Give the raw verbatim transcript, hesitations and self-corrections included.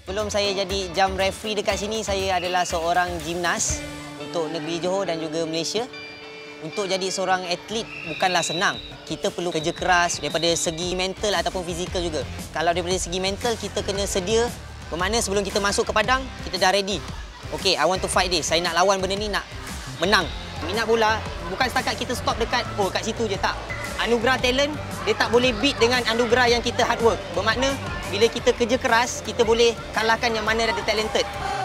Sebelum saya jadi jam referee dekat sini, saya adalah seorang gimnas untuk negeri Johor dan juga Malaysia. Untuk jadi seorang atlet bukanlah senang. Kita perlu kerja keras daripada segi mental ataupun fizikal juga. Kalau daripada segi mental, kita kena sedia. Bermakna sebelum kita masuk ke padang, kita dah ready. Okay, I want to fight this. Saya nak lawan benda ni, nak menang. Minat bola bukan setakat kita stop dekat, oh kat situ je, tak. Anugerah talent, dia tak boleh beat dengan anugerah yang kita hard work. Bermakna, bila kita kerja keras, kita boleh kalahkan yang mana ada talented.